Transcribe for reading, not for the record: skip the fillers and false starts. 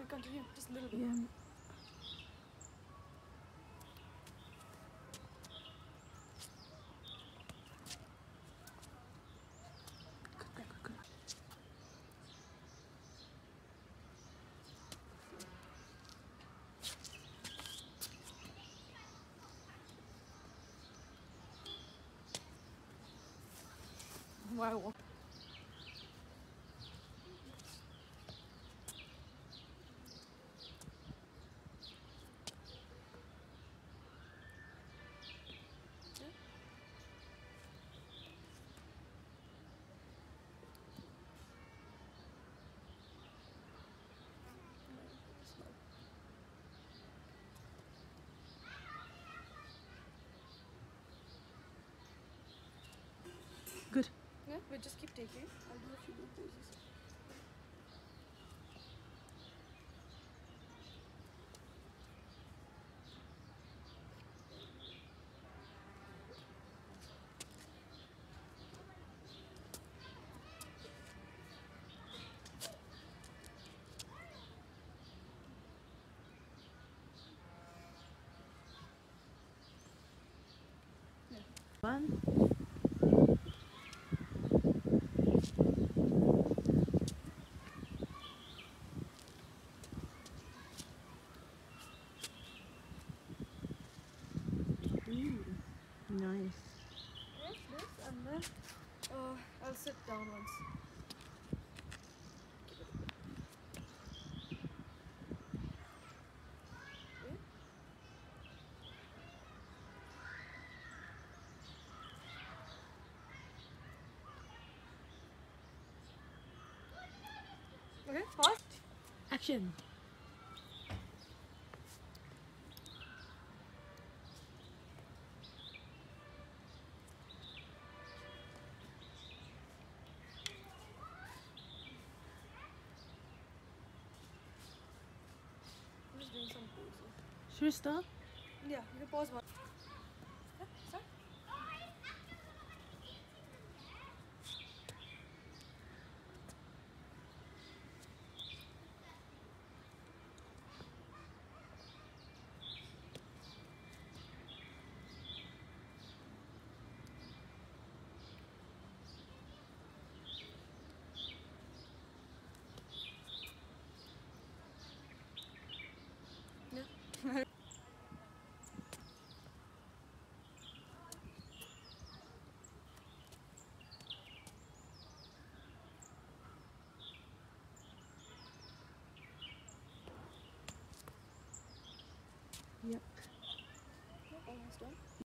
continue, just a little bit. Yeah. Wow. Good. Yeah, we just keep taking. I'll do a few more poses. One. Nice. Yes, this, and then I'll sit down once. Okay, pause. Action. I'm just doing some poses. Should we start? Yeah, you can pause one. Yeah, start. Yeah. Yep. Almost done.